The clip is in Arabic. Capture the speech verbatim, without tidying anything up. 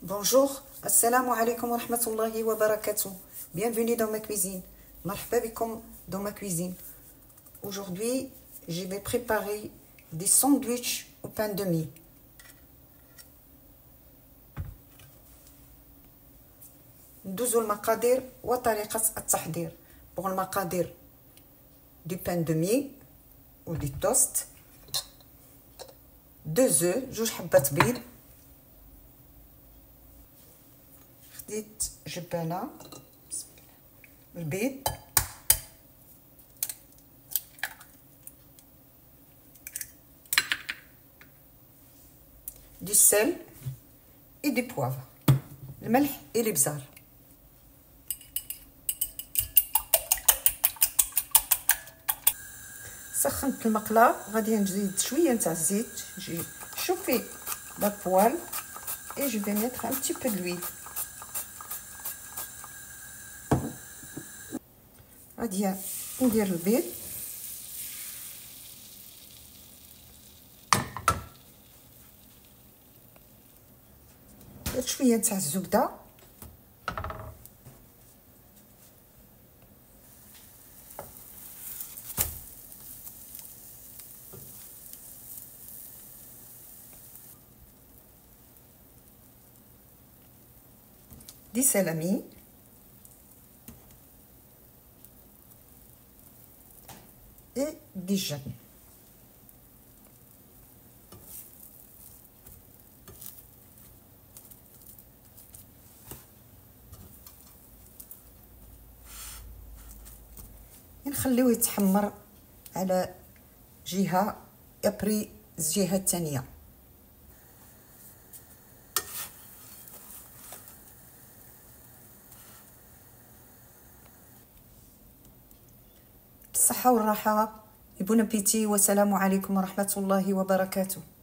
Bonjour, assalamu alaikum wa rahmatullahi wa barakatuh. Bienvenue dans ma cuisine. Marhaba bikum dans ma cuisine. Aujourd'hui, je vais préparer des sandwichs au pain de mie. ندوزو المقادير وطريقة التحضير. Pour المقادير du pain de mie ou du toast, deux œufs, جوج حبات بيض، خديت جبانة البيض، du sel et du poivre، الملح et الابزار. سخنت المقله، غادي نزيد شويه نتاع الزيت. جي شوفي لا بوال et je vais mettre un petit peu d'huile. غادي ندير البيض، درت شويه نتاع الزبده، دي سلامي، et دجاج. نخليوه يتحمر على جهه ابري الجهه الثانيه. بالصحه والراحه، بون ابيتي، والسلام عليكم ورحمه الله وبركاته.